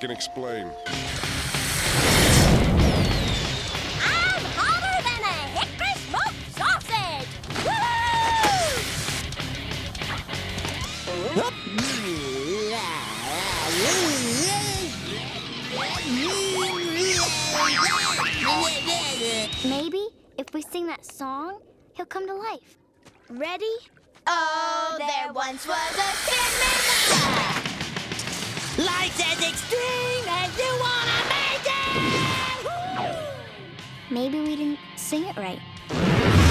can explain. I'm hotter than a hickory smoked sausage! Woohoo! Maybe if we sing that song, he'll come to life. Ready? Oh, there once was a kid named Pantera. Life's as extreme as you wanna make it! Maybe we didn't sing it right.